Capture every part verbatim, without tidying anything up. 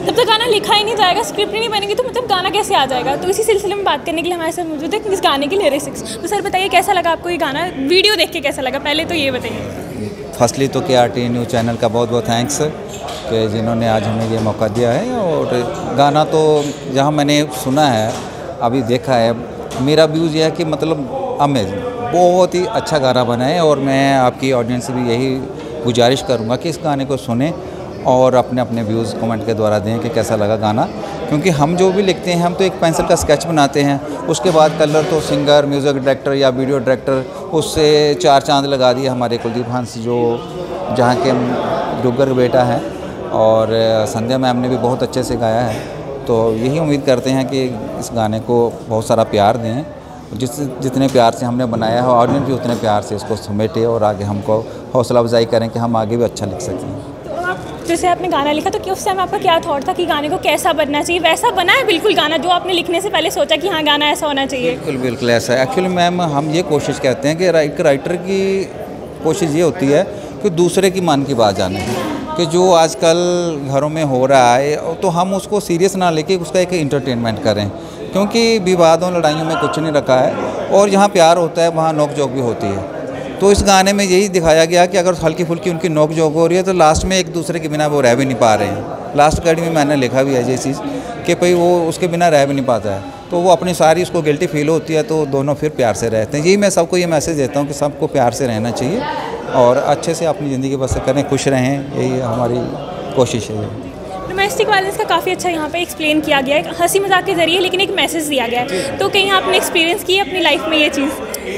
तब तक गाना लिखा ही नहीं जाएगा, स्क्रिप्ट ही नहीं बनेगी, तो मतलब गाना कैसे आ जाएगा। तो इसी सिलसिले में बात करने के लिए हमारे साथ मौजूद है इस गाने के लिरिक्स। तो सर बताइए कैसा लगा आपको ये गाना, वीडियो देख के कैसा लगा, पहले तो ये बताइए। फर्स्टली तो के आर टी न्यूज़ चैनल का बहुत बहुत थैंक्स कि जिन्होंने आज हमें ये मौका दिया है। और गाना तो जहाँ मैंने सुना है, अभी देखा है, मेरा व्यूज़ ये है कि मतलब अमेजिंग, बहुत ही अच्छा गाना बना है। और मैं आपकी ऑडियंस से भी यही गुजारिश करूँगा कि इस गाने को सुने और अपने अपने व्यूज़ कमेंट के द्वारा दें कि कैसा लगा गाना। क्योंकि हम जो भी लिखते हैं, हम तो एक पेंसिल का स्केच बनाते हैं, उसके बाद कलर तो सिंगर, म्यूज़िक डायरेक्टर या वीडियो डायरेक्टर, उससे चार चांद लगा दिए हमारे कुलदीप हंस जो जहाँ के डुग्गर का बेटा है, और संध्या मैम ने भी बहुत अच्छे से गाया है। तो यही उम्मीद करते हैं कि इस गाने को बहुत सारा प्यार दें, जिस जितने प्यार से हमने बनाया है ऑडियंस भी उतने प्यार से इसको समेटे और आगे हमको हौसला अफजाई करें कि हम आगे भी अच्छा लिख सकें। जैसे आपने गाना लिखा तो कि उस टाइम आपका क्या थॉट था कि गाने को कैसा बनना चाहिए? वैसा बना है बिल्कुल गाना जो आपने लिखने से पहले सोचा कि हाँ गाना ऐसा होना चाहिए? बिल्कुल बिल्कुल ऐसा है। एक्चुअली मैम हम ये कोशिश करते हैं कि एक राइटर की कोशिश ये होती है कि दूसरे की मन की बात जाने, कि जो आजकल घरों में हो रहा है तो हम उसको सीरियस ना लेके उसका एक एंटरटेनमेंट करें। क्योंकि विवादों लड़ाइयों में कुछ नहीं रखा है, और जहाँ प्यार होता है वहाँ नोक झोंक भी होती है। तो इस गाने में यही दिखाया गया कि अगर हल्की फुल्की उनकी नोक झोंक हो रही है तो लास्ट में एक दूसरे के बिना वो रह भी नहीं पा रहे हैं। लास्ट कड़ी में मैंने लिखा भी है ये चीज़ कि भाई वो उसके बिना रह भी नहीं पाता है, तो वो अपनी सारी उसको गिल्टी फील होती है, तो दोनों फिर प्यार से रहते हैं। यही मैं सबको ये मैसेज देता हूँ कि सबको प्यार से रहना चाहिए और अच्छे से अपनी ज़िंदगी बसर करें, खुश रहें, यही हमारी कोशिश है। डोमेस्टिक वायलेंस का काफ़ी अच्छा यहाँ पे एक्सप्लेन किया गया है, हंसी मजाक के जरिए, लेकिन एक मैसेज दिया गया है। तो कहीं आपने एक्सपीरियंस की अपनी लाइफ में ये चीज़?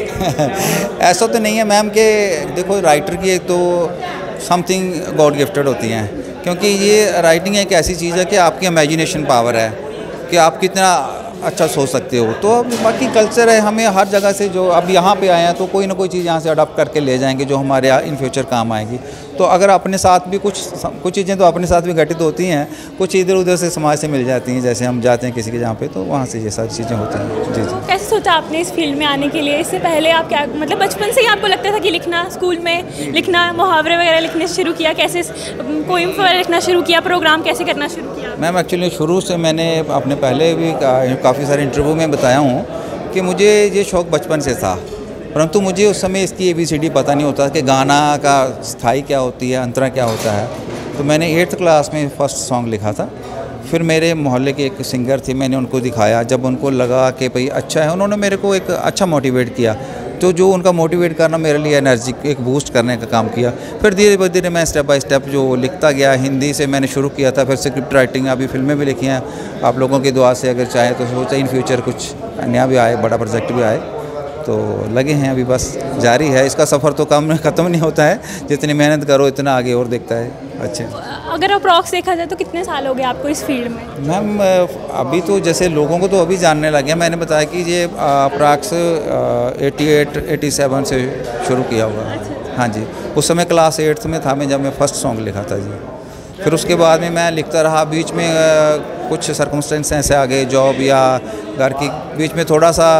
ऐसा तो नहीं है मैम कि देखो राइटर की एक तो समथिंग गॉड गिफ्टेड होती हैं, क्योंकि ये राइटिंग एक ऐसी चीज़ है कि आपकी इमेजिनेशन पावर है कि आप कितना अच्छा सोच सकते हो। तो अब बाकी कल्चर है, हमें हर जगह से जो अब यहाँ पे आए हैं तो कोई ना कोई चीज़ यहाँ से अडॉप्ट करके ले जाएंगे जो हमारे इन फ्यूचर काम आएगी। तो अगर अपने साथ भी कुछ कुछ चीज़ें तो अपने साथ भी घटित होती हैं, कुछ इधर उधर से समाज से मिल जाती हैं। जैसे हम जाते हैं किसी के जहाँ पे तो वहाँ से ये सारी चीज़ें होती हैं। जी जी। कैसे सोचा आपने इस फील्ड में आने के लिए? इससे पहले आप क्या मतलब बचपन से ही आपको लगता था कि लिखना, स्कूल में लिखना, मुहावरे वगैरह लिखने शुरू किया, कैसे पोइम वगैरह लिखना शुरू किया, प्रोग्राम कैसे करना शुरू किया? मैम एक्चुअली शुरू से मैंने अपने पहले भी काफ़ी सारे इंटरव्यू में बताया हूँ कि मुझे ये शौक़ बचपन से था, परंतु मुझे उस समय इसकी ए बी सी डी पता नहीं होता कि गाना का स्थाई क्या होती है, अंतरा क्या होता है। तो मैंने एट्थ क्लास में फर्स्ट सॉन्ग लिखा था। फिर मेरे मोहल्ले के एक सिंगर थे, मैंने उनको दिखाया, जब उनको लगा कि भाई अच्छा है, उन्होंने मेरे को एक अच्छा मोटिवेट किया। तो जो उनका मोटिवेट करना मेरे लिए एनर्जी एक बूस्ट करने का काम किया। फिर धीरे धीरे मैं स्टेप बाय स्टेप जो लिखता गया। हिंदी से मैंने शुरू किया था, फिर स्क्रिप्ट राइटिंग, अभी फिल्में भी लिखी हैं। आप लोगों की दुआ से अगर चाहे तो सोचा इन फ्यूचर कुछ नया भी आए, बड़ा प्रोजेक्ट भी आए, तो लगे हैं अभी, बस जारी है। इसका सफ़र तो कम ख़त्म नहीं होता है, जितनी मेहनत करो इतना आगे और देखता है। अच्छे अगर अप्रॉक्स देखा जाए तो कितने साल हो गए आपको इस फील्ड में? मैम अभी तो जैसे लोगों को तो अभी जानने लगे, मैंने बताया कि ये approx eighty eight eighty seven से शुरू किया हुआ है। हाँ जी, उस समय क्लास एट्थ में था मैं जब मैं फर्स्ट सॉन्ग लिखा था जी। फिर उसके बाद में मैं लिखता रहा, बीच में कुछ सर्कमस्टेंस ऐसे आ गए, जॉब या घर की बीच में थोड़ा सा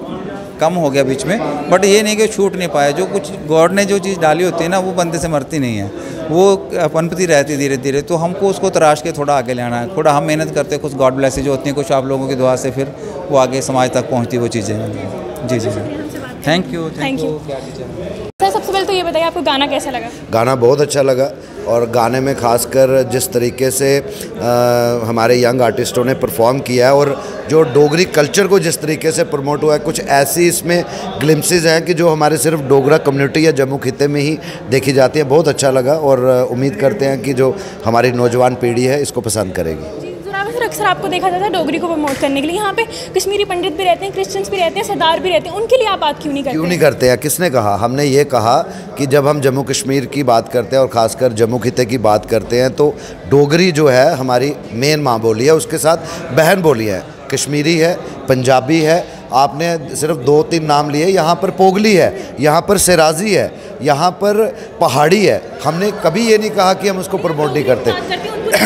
कम हो गया बीच में, बट ये नहीं कि छूट नहीं पाया। जो कुछ गॉड ने जो चीज़ डाली होती है ना, वो बंदे से मरती नहीं है, वो पनपती रहती धीरे धीरे। तो हमको उसको तराश के थोड़ा आगे लेना है, थोड़ा हम मेहनत करते हैं, कुछ गॉड ब्लेसिंग जो होती हैं, कुछ आप लोगों की दुआ से फिर वो आगे समाज तक पहुँचती वो चीज़ें। जी जी जी, thank you thank you. Sir सबसे पहले तो ये बताइए आपको गाना कैसा लगा? गाना बहुत अच्छा लगा, और गाने में खासकर जिस तरीके से आ, हमारे यंग आर्टिस्टों ने परफॉर्म किया है, और जो डोगरी कल्चर को जिस तरीके से प्रमोट हुआ है, कुछ ऐसी इसमें ग्लिम्पसेस हैं कि जो हमारे सिर्फ डोगरा कम्युनिटी या जम्मू खिते में ही देखी जाती है। बहुत अच्छा लगा, और उम्मीद करते हैं कि जो हमारी नौजवान पीढ़ी है इसको पसंद करेगी। अक्सर आपको देखा जाता है डोगरी को प्रमोट करने के लिए यहाँ पे कश्मीरी पंडित भी रहते हैं, क्रिश्चियंस भी रहते हैं, सरदार भी रहते हैं, उनके लिए आप बात क्यों नहीं करते? क्यों नहीं करते हैं? किसने कहा? हमने ये कहा कि जब हम जम्मू कश्मीर की बात करते हैं और ख़ासकर जम्मू खिते की बात करते हैं तो डोगरी जो है हमारी मेन माँ बोली है, उसके साथ बहन बोली है, कश्मीरी है, पंजाबी है, आपने सिर्फ दो तीन नाम लिए, यहाँ पर पोगली है, यहाँ पर सिराजी है, यहाँ पर पहाड़ी है। हमने कभी ये नहीं कहा कि हम उसको प्रमोट नहीं करते।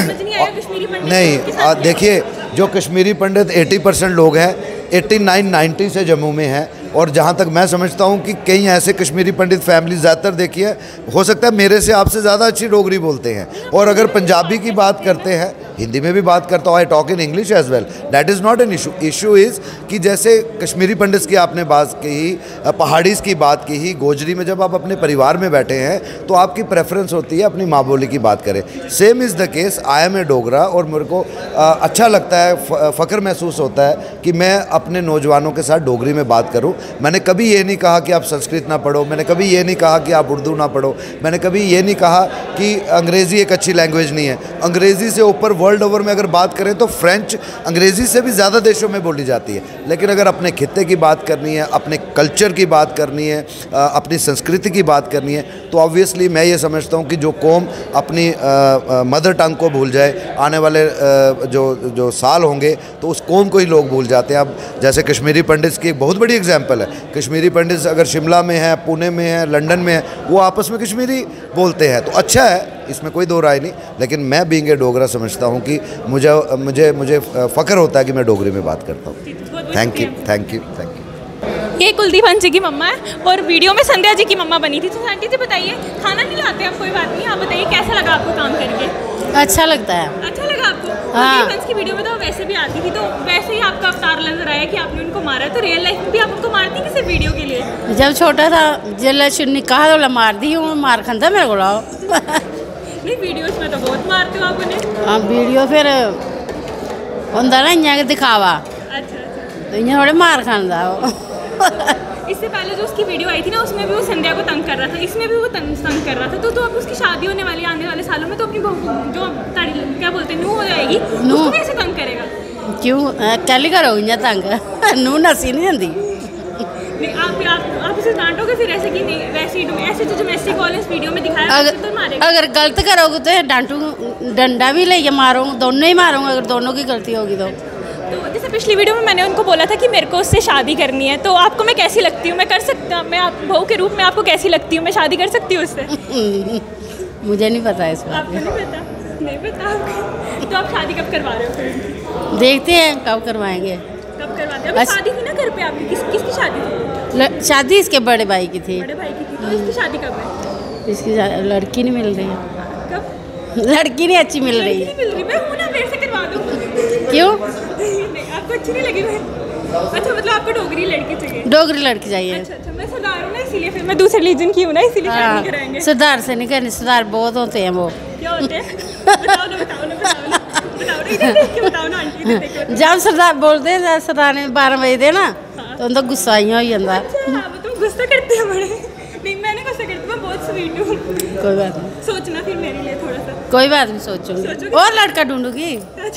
नहीं, देखिए जो कश्मीरी पंडित अस्सी परसेंट लोग हैं, नवासी नब्बे से जम्मू में हैं, और जहाँ तक मैं समझता हूँ कि कई ऐसे कश्मीरी पंडित फैमिली ज़्यादातर देखी है, हो सकता है मेरे से आपसे ज़्यादा अच्छी डोगरी बोलते हैं, और अगर पंजाबी की बात करते हैं, हिंदी में भी बात करता हूँ, I talk in English as well, that is not an issue. Issue is कि जैसे कश्मीरी पंडित की आपने बात कही, पहाड़ीज़ की बात की, गोजरी में जब आप अपने परिवार में बैठे हैं तो आपकी प्रेफरेंस होती है अपनी माँ बोली की बात करें। Same is the case, I am a Dogra, और मेरे को आ, अच्छा लगता है, फ़ख्र महसूस होता है कि मैं अपने नौजवानों के साथ डोगरी में बात करूं। मैंने कभी ये नहीं कहा कि आप संस्कृत ना पढ़ो, मैंने कभी ये नहीं कहा कि आप उर्दू ना पढ़ो, मैंने कभी ये नहीं कहा कि अंग्रेज़ी एक अच्छी लैंग्वेज नहीं है। अंग्रेज़ी से ऊपर वर्ल्ड ओवर में अगर बात करें तो फ्रेंच अंग्रेज़ी से भी ज़्यादा देशों में बोली जाती है, लेकिन अगर अपने खित्ते की बात करनी है, अपने कल्चर की बात करनी है, अपनी संस्कृति की बात करनी है, तो ऑब्वियसली मैं ये समझता हूँ कि जो कौम अपनी मदर टंग को भूल जाए, आने वाले आ, जो जो साल होंगे तो उस कौम को ही लोग भूल जाते हैं। अब जैसे कश्मीरी पंडित की एक बहुत बड़ी एग्जांपल है, कश्मीरी पंडित अगर शिमला में है, पुणे में है, लंदन में है, वो आपस में कश्मीरी बोलते हैं, तो अच्छा है, इसमें कोई दो राय नहीं। लेकिन मैं बीइंग ए डोगरा समझता हूँ कि मुझे मुझे मुझे फ़ख्र होता है कि मैं डोगरी में बात करता हूँ। Thank you thank you thank you. ये कुलदीप हंस जी की मम्मा है और वीडियो में संध्या जी की मम्मा बनी थी। तो आंटी जी बताइए, खाना नहीं लाते आप, कोई बात नहीं, आप बताइए कैसा लगा आपको काम करके? अच्छा लगता है। अच्छा लगा आपको? हाँ। कुलदीप हंस की वीडियो में तो वैसे भी आती थी, तो वैसे ही आपका अवतार नजर आया कि आपने उनको मारा, तो रियल लाइफ में भी आप उनको मारती हैं किसी वीडियो के लिए? जब छोटा था जल्द शुन्नी कहा तो मार दी हूँ, मार खाता मेरे को लाओ। नहीं, वीडियोस में तो बहुत मारते हो आप उन्हें। हाँ, वीडियो फिर होंदा ना इ'यां के दिखावा, अच्छा अच्छा। तो इ'यां थोड़े मार खांदा वो। इससे पहले जो उसकी वीडियो आई थी ना, उसमें भी वो संध्या को तंग कर रहा था, इसमें भी वो तंग तंग कर रहा था। तो तो अब उसकी शादी होने वाली आने वाले सालों में, तो अपनी बहू जो ताड़ी क्या बोलते हैं नूह हो जाएगी, उसको कैसे तंग करेगा? क्यों कैली करो इ'यां तंग, नूह नसी नहीं आंदी। नहीं, आप आप आप उसे डांटोगे फिर ऐसे कि नहीं, वैसे ही ऐसे जो डोमेस्टिक वायलेंस वीडियो में दिखाया अगर तो मारेगा? अगर गलत करोगे तो डांटू, डंडा भी लेके मारो, दोनों ही मारूंगा अगर दोनों की गलती होगी तो। तो जैसे पिछली वीडियो में मैंने उनको बोला था कि मेरे को उससे शादी करनी है, तो आपको मैं कैसी लगती हूँ? मैं कर सकता हूँ, मैं आप बहू के रूप में आपको कैसी लगती हूँ? मैं शादी कर सकती हूँ उससे? मुझे नहीं पता इस बात आपको नहीं पता? नहीं पता आपको? तो आप शादी कब करवा रहे हो फिर? देखते हैं कब करवाएंगे। कब करवाते हैं? अभी शादी थी ना घर पे आपकी, किस किसकी शादी थी? ल, शादी इसके बड़े भाई की थी। बड़े भाई की थी। तो इसकी शादी कब है? इसकी लड़की नहीं मिल रही है। कब? लड़की नहीं अच्छी मिल रही है। नहीं मिल रही, मैं हूँ ना, मेरे से करवा दो। क्यों? नहीं, आपको अच्छी नहीं लगी मैं? अच्छा, मतलब आपको डोगरी लड़की चाहिए? डोगरी लड़की चाहिए। अच्छा अच्छा, मैं सरदार हूँ ना, इसीलिए फिर मैं दूसरे रीजन की हूँ ना, इसीलिए शादी कराएंगे। सरदार से नहीं करनी, सरदार बहुत होते हैं वो। क्या होते हैं? बताओ ना बताओ ना बताओ ना बताओ ना, इधर देख के बताओ ना आंटी, इधर देख के। जब सरदार बोलते हैं सरदार ने बारह बजे दे ना, तो उनका गुस्सा ही हो जाता। अच्छा, तुम गुस्सा करते हो बड़े? नहीं, मैंने गुस्सा करती, मैं बहुत स्वीट हूँ। कोई बात नहीं, सोचना फिर मेरे लिए थोड़ा सा। कोई बात नहीं, सोचूंगी और लड़का ढूंढूंगी।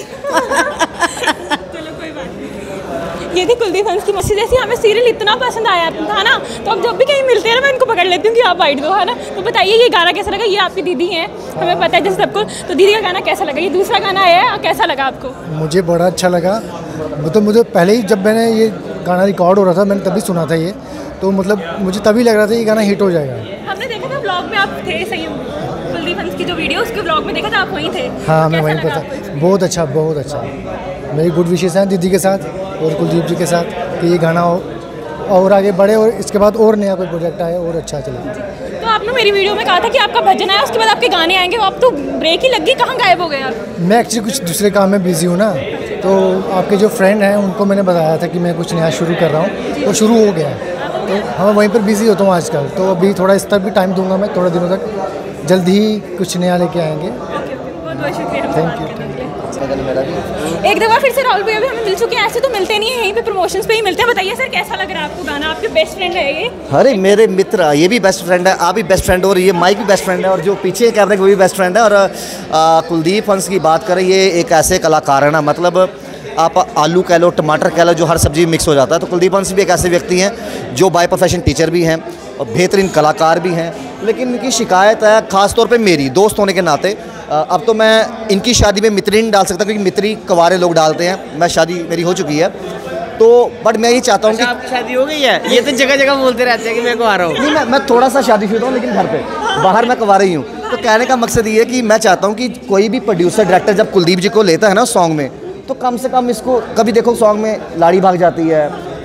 चलो कोई बात नहीं। ये थी कुलदीप हंस की मस्ती। जैसे हमें सीरियल इतना पसंद आया था ना, तो अब जब भी कहीं मिलते हैं ना, मैं इनको पकड़ लेती हूँ कि आप बाइट दो, है ना। तो बताइए ये गाना कैसा लगा? ये आपकी दीदी हैं, हमें पता है जैसे सबको, तो दीदी का गाना कैसा लगा? ये दूसरा गाना आया है, कैसा लगा आपको? मुझे बड़ा अच्छा लगा। मतलब मुझे पहले ही जब मैंने ये गाना रिकॉर्ड हो रहा था, मैंने तभी सुना था ये, तो मतलब मुझे तभी लग रहा था ये गाना हिट हो जाएगा। हमने देखा था ब्लॉग में आप थे, सही कुलदीप हंस की जो वीडियो, उसके ब्लॉग में देखा था आप वहीं थे। हाँ, मैं वहीं पर था। बहुत अच्छा बहुत अच्छा। मेरी गुड विशेस हैं दीदी के साथ और कुलदीप जी के साथ कि ये गाना हो और आगे बढ़े, और इसके बाद और नया कोई प्रोजेक्ट आए और अच्छा चले। तो आपने मेरी वीडियो में कहा था कि आपका भजन आया, उसके बाद आपके गाने आएंगे, आप तो ब्रेक ही लग गई, कहाँ गायब हो गए आप? मैं एक्चुअली कुछ दूसरे काम में बिजी हूँ ना, तो आपके जो फ्रेंड हैं उनको मैंने बताया था कि मैं कुछ नया शुरू कर रहा हूँ, वो शुरू हो गया है, तो हाँ वहीं पर बिजी होता हूँ आजकल। तो अभी थोड़ा इस तरफ भी टाइम दूंगा मैं, थोड़ा दिनों तक, जल्द ही कुछ नया लेके आएंगे। बहुत बहुत शुक्रिया। Thank you. एक दफ़ा फिर से राहुल भैया भी हमें मिल चुके हैं, ऐसे तो मिलते नहीं है, यहीं पे प्रमोशंस पे ही मिलते हैं। बताइए सर कैसा लग रहा है आपको गाना? आपके बेस्ट फ्रेंड है ये? अरे मेरे मित्र, ये भी बेस्ट फ्रेंड है, आप भी बेस्ट फ्रेंड हो, और ये माइक भी बेस्ट फ्रेंड है, और जो पीछे कैमरे वो भी बेस्ट फ्रेंड है। और आ, कुलदीप हंस की बात करें, ये एक ऐसे कलाकार है ना, मतलब आप आलू कह लो, टमाटर कह लो, जो हर सब्जी मिक्स हो जाता है। तो कुलदीप हंस भी एक ऐसे व्यक्ति हैं जो बाय प्रोफेशन टीचर भी हैं और बेहतरीन कलाकार भी हैं, लेकिन इनकी शिकायत है ख़ास तौर पे मेरी दोस्त होने के नाते। अब तो मैं इनकी शादी में मित्री नहीं डाल सकता, क्योंकि मित्री कवारे लोग डालते हैं, मैं शादी मेरी हो चुकी है, तो बट मैं ये चाहता हूँ कि आपकी शादी हो गई है? ये तो जगह जगह बोलते रहते हैं कि मैं कुंवारा हूँ। नहीं, मैं मैं थोड़ा सा शादीशुदा हूँ, लेकिन घर पे, बाहर मैं कुंवारा ही हूँ। तो कहने का मकसद ये है कि मैं चाहता हूँ कि कोई भी प्रोड्यूसर डायरेक्टर जब कुलदीप जी को लेता है ना सॉन्ग में, तो कम से कम इसको, कभी देखो सॉन्ग में लाड़ी भाग जाती है,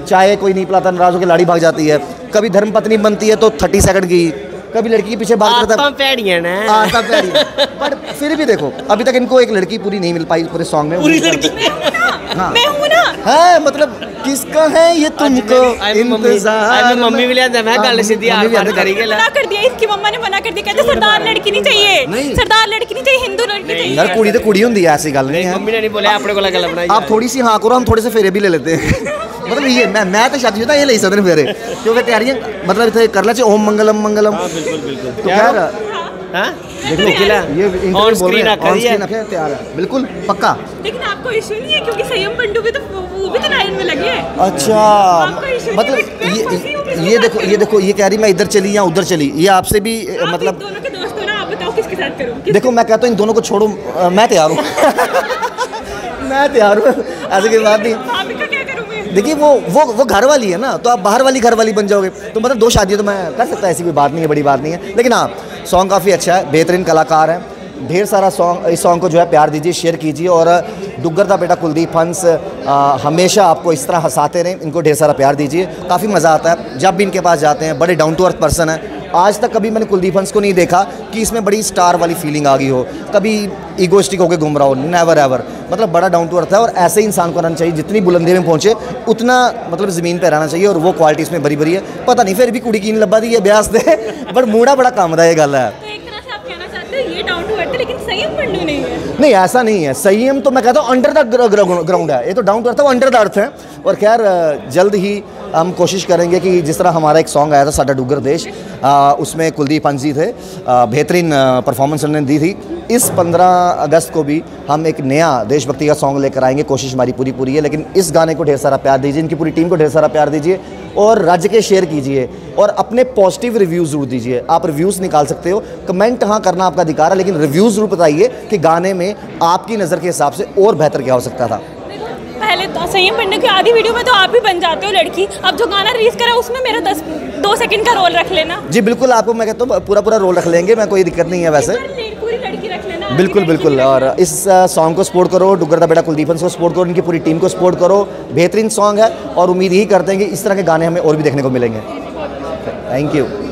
चाय कोई नहीं पिलाता, नाराज होकर लाड़ी भाग जाती है। कभी धर्मपत्नी बनती है तो थर्टी सेकंड की, कभी लड़की के पीछे भाग करता है। पैड़ियां ना आता पैड़ी। बट फिर भी देखो अभी तक इनको एक लड़की पूरी नहीं मिल पाई पूरे सॉन्ग में। पूरी लड़की हाँ मैं हूँ ना। है मतलब किसका है ये तुमको इंतजार। मम्मी भी लिया मैं गल सीधी आर पार करी के मना कर दिया, इसकी मम्मा ने मना कर दिया, कहते सरदार लड़की नहीं चाहिए, नहीं। सरदार लड़की नहीं चाहिए, हिंदू लड़की चाहिए। यार कुड़ी तो कुड़ी होती है, ऐसी गल नहीं है। मम्मी ने नहीं बोला अपने को लगा लबना। आप थोड़ी सी हाँ करो, हम थोड़े से फेरे भी ले लेते हैं। मतलब ये मैं मैं तो शादीशुदा ये ले सकते फेरे, क्योंकि तैयारियां मतलब इतने कर ला चाहिए। ओम मंगलम मंगलम। बिल्कुल बिल्कुल। तो क्या हां देख लो ये इंटरव्यू बोल रहे हैं, ऑन स्क्रीन आके तैयार है बिल्कुल पक्का। लेकिन आपको इशू नहीं है क्योंकि संयम पंडू भी तो वो भी तो लाइन में लगे हैं। अच्छा मतलब ये ये देखो ये देखो ये कह रही मैं इधर चली या उधर चली, ये आपसे भी मतलब दोनों के दोस्त हो ना, आप बताओ किसके साथ करूं। देखो मैं कहता हूँ इन दोनों को छोड़ो, मैं तैयार हूँ। मैं तैयार हूँ, ऐसी कोई बात नहीं। देखिए वो वो वो घर वाली है ना, तो आप बाहर वाली घर वाली बन जाओगे, तो मतलब दो शादियाँ तो मैं कर सकता, ऐसी कोई बात नहीं है, बड़ी बात नहीं है। लेकिन हाँ सॉन्ग काफ़ी अच्छा है, बेहतरीन कलाकार हैं, ढेर सारा सॉन्ग, इस सॉन्ग को जो है प्यार दीजिए, शेयर कीजिए। और डुग्गर दा बेटा कुलदीप हंस हमेशा आपको इस तरह हंसाते रहें, इनको ढेर सारा प्यार दीजिए, काफ़ी मज़ा आता है जब भी इनके पास जाते हैं। बड़े डाउन टू अर्थ पर्सन है। आज तक कभी मैंने कुलदीप हंस को नहीं देखा कि इसमें बड़ी स्टार वाली फीलिंग आ गई हो, कभी ईगोइस्टिक होकर घूम रहा हो, नेवर एवर। मतलब बड़ा डाउन टू अर्थ है, और ऐसे ही इंसान को रहना चाहिए। जितनी बुलंदी में पहुंचे उतना मतलब ज़मीन पर रहना चाहिए, और वो क्वालिटी इसमें बड़ी बड़ी है। पता नहीं फिर भी कुड़ी की नहीं लब्बा दी है ब्यास दे, बट मूड़ा बड़ा काम है, ये गल है। ये डाउन टू अर्थ है, लेकिन संयम पंडू नहीं है। नहीं ऐसा नहीं है, संयम तो मैं कहता हूँ अंडर द ग्राउंड है, ये तो डाउन टू अर्थ है, वो अंडर द अर्थ है। और खैर जल्द ही हम कोशिश करेंगे कि जिस तरह हमारा एक सॉन्ग आया था साडा डुग्गर देश, आ, उसमें कुलदीप हंस जी थे, बेहतरीन परफॉर्मेंस उन्होंने दी थी। इस पंद्रह अगस्त को भी हम एक नया देशभक्ति का सॉन्ग लेकर आएंगे, कोशिश हमारी पूरी पूरी है। लेकिन इस गाने को ढेर सारा प्यार दीजिए, इनकी पूरी टीम को ढेर सारा प्यार दीजिए, और राज्य के शेयर कीजिए, और अपने पॉजिटिव रिव्यूज़ जरूर दीजिए। आप रिव्यूज़ निकाल सकते हो, कमेंट हाँ करना आपका अधिकार है, लेकिन रिव्यूज़ जरूर बताइए कि गाने में आपकी नज़र के हिसाब से और बेहतर क्या हो सकता था। पहले तो संयम पंडू की आधी वीडियो में तो आप ही बन जाते हो लड़की, अब जो गाना रिलीज करा उसमें मेरा दस दो सेकंड का रोल रख लेना। जी बिल्कुल, आपको मैं कहता हूँ पूरा पूरा रोल रख लेंगे, मैं कोई दिक्कत नहीं है वैसे। पूरी लड़की रख लेना। बिल्कुल बिल्कुल। और इस सॉन्ग को सपोर्ट करो, डुग्गर दा बेटा कुलदीप हंस को सपोर्ट करो, इनकी पूरी टीम को सपोर्ट करो। बेहतरीन सॉन्ग है, और उम्मीद यही करते हैं कि इस तरह के गाने हमें और भी देखने को मिलेंगे। Thank you.